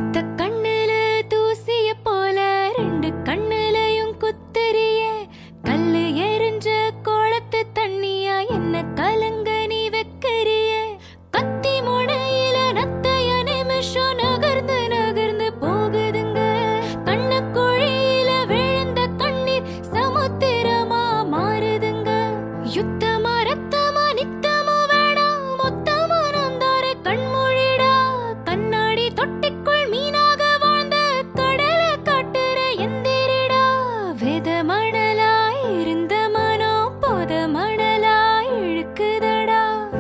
ஒத்த கண்ணுல தூசிய போல ரெண்டு கண்ணுலயும் குத்தறிய கல்லு எரிஞ்ச கோலத்து தண்ணியா என்ன கலங்க நீ வெக்கறிய கத்தி முனையில நத்தைய நிமிஷம் நகர்ந்து நகர்ந்து போகுதுங்க கண்ண குழியில விழுந்த கண்ணீர் சமுத்திரமா மாறுதுங்க யுத்தமா ரத்தமா நித்தமா வேணாம் மொத்தமா நந்தார கண்மொழிடா கண்ணாடி தொட்டிக்குள் மீனாக வாழ்ந்த கடலை காட்டுற எந்திரிடா வேத மணலாய் இருந்த மனோ போத மணலாய் இழுக்குதடா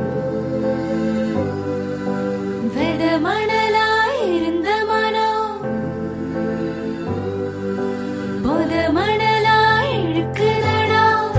வேத மணலாய் இருந்த மனோ போத மணலாய் இழுக்குதடா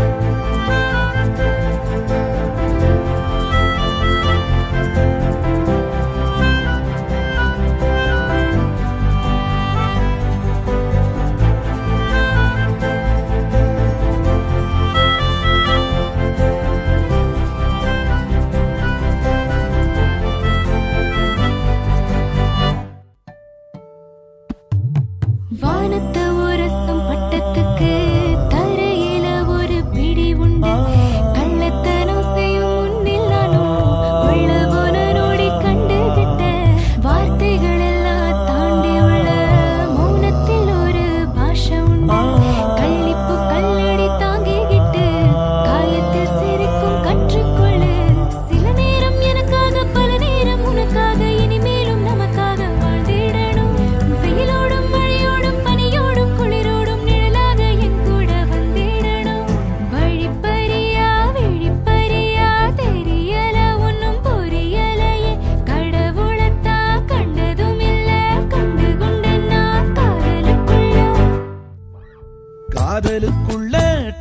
வானத்தை உரசும் பட்டத்துக்கு தரையில ஒரு பிடி உண்டு கள்ளத்தனம் செய்யும் முன்னில் நானும் உள்ள போன நோடி கண்டுகிட்ட வார்த்தைகள் எல்லாம் தாண்டி உள்ள மௌனத்தில் ஒரு பாஷை உண்டு கள்ளிப்பு கல்லடி தாங்கிக்கிட்டு காயத்தில் சிரிக்கும் கற்றுக்கொள்ளு சில நேரம் எனக்காக பல நேரம் உனக்காக இனிமேலும் நமக்காக வாழ்ந்திடணும் வெயிலோடும் மழையோடும் பனியோடும் குளிரோடும் நிழலாக என் கூட வந்திடணும் வழிப்பறியா விழிப்பறியா தெரியல ஒன்னும் புரியலையே கடவுளத்தா கண்டதும் இல்ல கண்டு கொண்டேன்னா காதலுக்குள்ள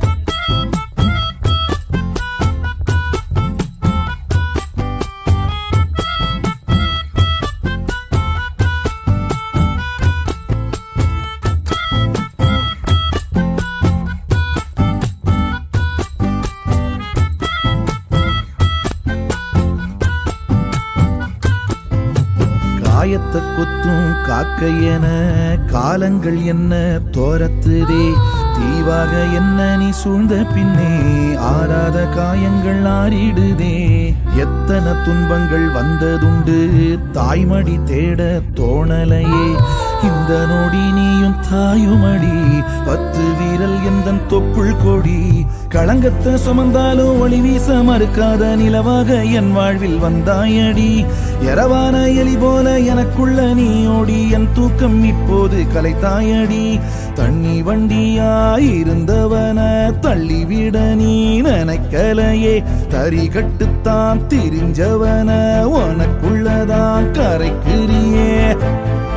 காயத்தை கொத்தும் காக்கையென காலங்கள் என்ன தோரத்துதே தீவாக என்ன நீ சூழ்ந்த பின்னே ஆறாத காயங்கள் ஆறிடுதே எத்தனை துன்பங்கள் வந்ததுண்டு தாய்மடி தேட தோணலையே இந்த நொடி நீயும் தாயுமடி 10 வீரல் எந்தன் தொப்புள் கொடி களங்கத்தை சுமந்தாலும் ஒளி வீச மறுக்காத நிலவாக என் வாழ்வில் வந்தாயடி இரவான எலி போல எனக்குள்ள நீ ஓடி என் தூக்கம் இப்போது கலைத்தாயடி தண்ணி வண்டியாயிருந்தவன தள்ளிவிட நீ நினைக்கலையே தறி கட்டுத்தான் திரிஞ்சவன உனக்குள்ளதான் கரைக்கிறியே